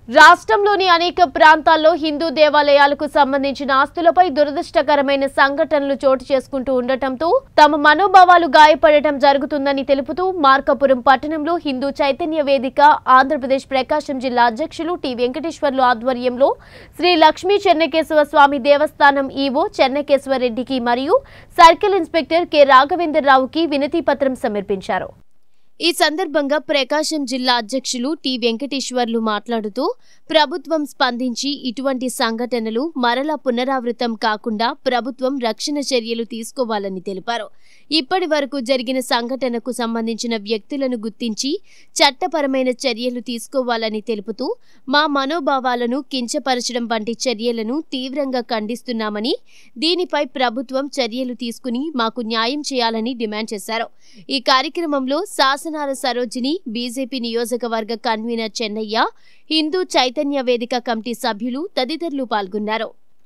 రాష్ట్రంలోని అనేక ప్రాంతాల్లో హిందూ దేవాలయాలకు సంబంధించిన ఆస్తులపై దురదృష్టకరమైన సంఘటనలు చోటు చేసుకుంటూ ఉండటంతో తమ మనోభావాలు గాయపడటం జరుగుతుందని తెలుపుతూ మార్కాపురం పట్టణంలో హిందూ చైతన్య వేదిక ఆంధ్రప్రదేశ్ ప్రకాశం జిల్లా అధ్యక్షులు టి వెంకటేశ్వర్లు ఆధ్వర్యంలో శ్రీ లక్ష్మీ చెన్నకేశవ స్వామి దేవస్థానం ఈవో చెన్నకేశవ రెడ్డికి మరియు సర్కిల్ ఇన్స్పెక్టర్ కె రాఘవేంద్రరావుకి వినతి పత్రం సమర్పించారు। ఈ సందర్భంగా ప్రకాశం జిల్లా అధ్యక్షులు టి వెంకటేశ్వర్లు మాట్లాడుతూ ప్రభుత్వం స్పందించి ఇటువంటి సంఘటనలు మరలా పునరావృతం కాకుండా ప్రభుత్వం రక్షణ చర్యలు తీసుకోవాలని తెలిపారు। ఇప్పటి వరకు జరిగిన సంఘటనకు సంబంధించిన వ్యక్తులను గుర్తించి చట్టపరమైన చర్యలు తీసుకోవాలని తెలుపుతూ మా మనోభావాలను కించపరచడం వంటి చర్యలను తీవ్రంగా ఖండిస్తున్నామని దీనిపై ప్రభుత్వం చర్యలు తీసుకుని మాకు న్యాయం చేయాలని డిమాండ్ చేశారు। ఈ కార్యక్రమంలో శాసనాల సరోజిని బీజేపీ నియోజకవర్గ కన్వీనర్ చెన్నయ్య హిందూ చైతన్య వేదిక కమిటీ సభ్యులు తదితరులు పాల్గొన్నారు।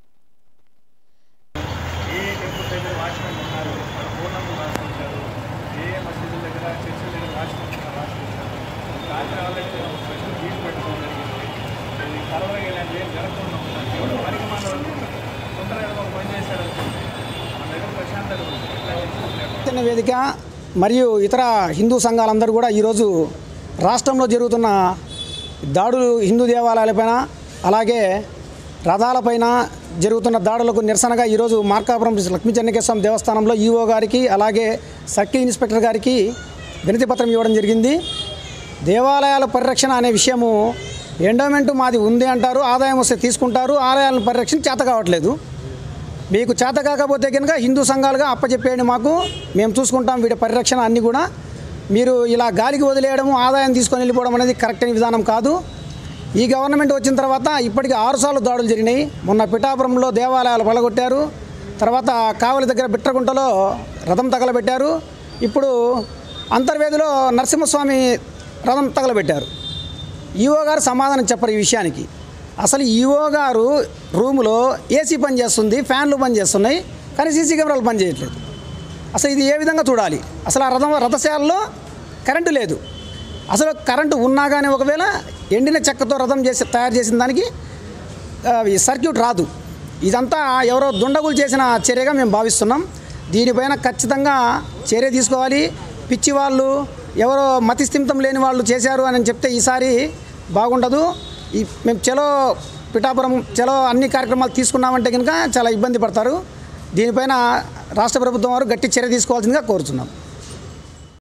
వేదిక మరియు ఇతర హిందూ సంఘాలందరూ కూడా ఈరోజు రాష్ట్రంలో జరుగుతున్న దాడులు హిందూ దేవాలయాలపైన అలాగే రథాలపైన జరుగుతున్న దాడులకు నిరసనగా ఈరోజు మార్కాపురం లక్ష్మీ చెన్నకేశవ దేవస్థానంలో ఈఓ గారికి అలాగే సర్కిల్ ఇన్స్పెక్టర్ గారికి వినతి పత్రం ఇవ్వడం జరిగింది। దేవాలయాల పరిరక్షణ అనే విషయము ఎండోమెంట్ మాది ఉంది అంటారు, ఆదాయం వస్తే తీసుకుంటారు, ఆలయాలను పరిరక్షణ చేత కావట్లేదు। మీకు చేత కాకపోతే కనుక హిందూ సంఘాలుగా అప్పచెప్పేయండి, మాకు మేము చూసుకుంటాం వీటి పరిరక్షణ అన్నీ కూడా। మీరు ఇలా గాలికి వదిలేయడం ఆదాయం తీసుకొని వెళ్ళిపోవడం అనేది కరెక్ట్ అయిన విధానం కాదు। ఈ గవర్నమెంట్ వచ్చిన తర్వాత ఇప్పటికీ 6 సార్లు దాడులు జరిగినాయి। మొన్న పిఠాపురంలో దేవాలయాలు పలగొట్టారు, తర్వాత కావలి దగ్గర బిట్రగుంటలో రథం తగలబెట్టారు, ఇప్పుడు అంతర్వేదిలో నరసింహస్వామి రథం తగలబెట్టారు। ఈఓ గారు సమాధానం చెప్పరు ఈ విషయానికి। అసలు ఈఓ గారు రూములో ఏసీ పని చేస్తుంది, ఫ్యాన్లు పని చేస్తున్నాయి, కానీ సీసీ కెమెరాలు పని చేయట్లేదు। అసలు ఇది ఏ విధంగా చూడాలి? అసలు ఆ రథశాలలో కరెంటు లేదు, అసలు కరెంటు ఉన్నా కానీ ఒకవేళ ఎండిన చెక్కతో రథం తయారు చేసిన దానికి సర్క్యూట్ రాదు। ఇదంతా ఎవరో దుండగులు చేసిన చర్యగా మేము భావిస్తున్నాం। దీనిపైన ఖచ్చితంగా చర్య తీసుకోవాలి। పిచ్చి వాళ్ళు ఎవరో మతిస్థిమితం లేని వాళ్ళు చేశారు అని చెప్తే ఈసారి బాగుండదు। మేము చలో పిఠాపురం చలో అన్ని కార్యక్రమాలు తీసుకున్నామంటే కనుక చాలా ఇబ్బంది పడతారు। దీనిపైన రాష్ట్ర ప్రభుత్వం వారు గట్టి చర్య తీసుకోవాల్సిందిగా కోరుతున్నాం।